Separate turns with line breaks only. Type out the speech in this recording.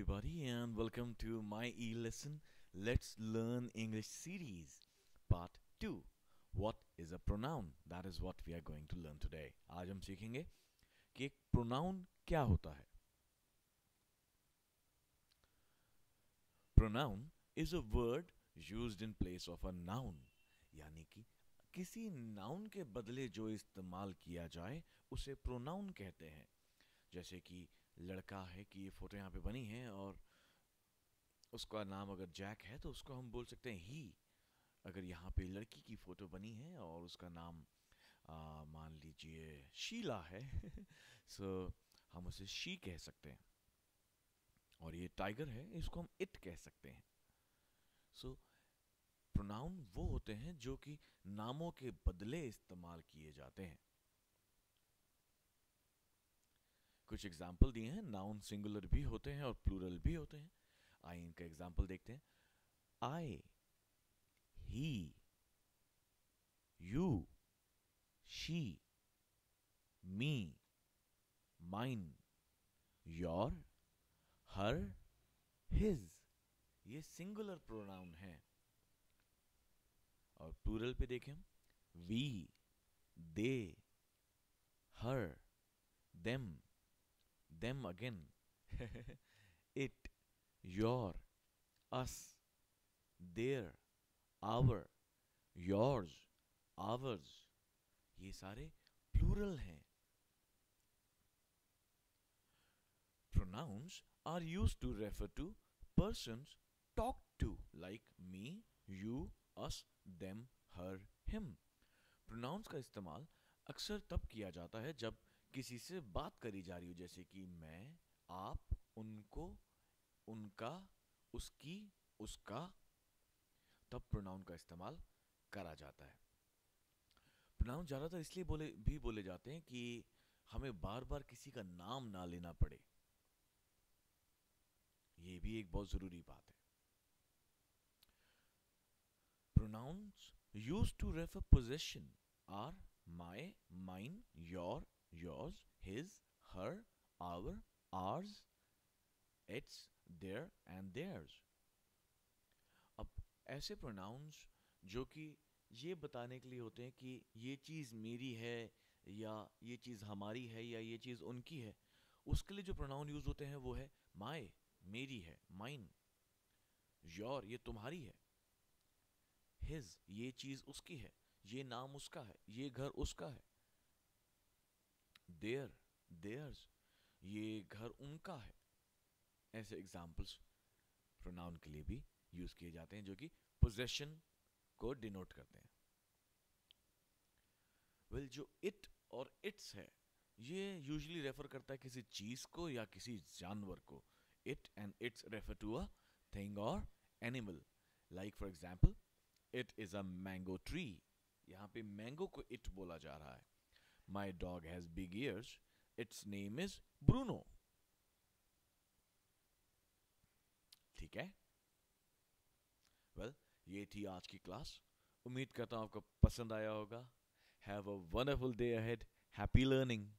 everybody, and welcome to my e-lesson Let's Learn English series, part 2. What is a pronoun? That is what we are going to learn today. आज हम सीखेंगे कि एक pronoun क्या होता है. Pronoun is a word used in place of a noun. यानी कि किसी नाउन के बदले जो इस्तेमाल किया जाए उसे प्रोनाउन कहते हैं. जैसे कि लड़का है कि ये फोटो यहाँ पे बनी है और उसका नाम अगर जैक है तो उसको हम बोल सकते हैं ही. अगर यहाँ पे लड़की की फ़ोटो बनी है और उसका नाम मान लीजिए शीला है सो हम उसे शी कह सकते हैं. और ये टाइगर है, इसको हम इट कह सकते हैं. सो प्रोनाउन वो होते हैं जो कि नामों के बदले इस्तेमाल किए जाते हैं. कुछ एग्जाम्पल दिए हैं. नाउन सिंगुलर भी होते हैं और प्लूरल भी होते हैं. आइए इनका एग्जाम्पल देखते हैं. I, he, you, she, me, mine, your, her, his. ये सिंगुलर प्रोनाउन है. और प्लूरल पे देखें हम. we, they, her, them, them again, it, your, us, their, our, yours, ours. ये सारे प्लूरल हैं. Pronouns are used to refer to persons talked to, like me, you, us, them, her, him. Pronouns का इस्तेमाल अक्सर तब किया जाता है जब किसी से बात करी जा रही हो, जैसे कि मैं, आप, उनको, उनका, उसकी, उसका. तब प्रोनाउन का इस्तेमाल करा जाता है. प्रोनाउन ज़्यादातर इसलिए बोले जाते हैं कि हमें बार बार किसी का नाम ना लेना पड़े. ये भी एक बहुत ज़रूरी बात है. Pronouns used to refer possession are my, mine, your, yours, his, her, our, ours, its, their and theirs. अब ऐसे प्रोनाउंस जो कि ये बताने के लिए होते हैं कि ये चीज़ मेरी है या ये चीज़ हमारी है या ये चीज़ उनकी है, उसके लिए जो प्रोनाउन यूज़ होते हैं वो है माय, मेरी है, माइन. योर, ये तुम्हारी है. हिज, ये चीज़ उसकी है, ये नाम उसका है, ये घर उसका है. देयर, देयर्स, ये घर उनका है. ऐसे एग्जाम्पल्स प्रोनाउन के लिए भी यूज किए जाते हैं जो कि पोजेशन को डिनोट करते हैं. वेल, जो इट और इट्स है ये यूजुअली रेफर करता है किसी चीज को या किसी जानवर को. It and its refer to a thing और animal. Like for example, it is a mango tree. यहाँ पे मैंगो को इट बोला जा रहा है. My dog has big ears, its name is Bruno. ठीक है. वेल, ये थी आज की क्लास. उम्मीद करता हूँ आपको पसंद आया होगा. Have a wonderful day ahead. Happy learning.